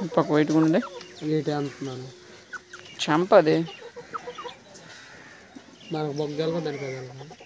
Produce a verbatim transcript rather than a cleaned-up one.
పక్క పెట్టుకుంటే గీటే అంటున్నాను చంపది మనకు బొగ్గలు దానికి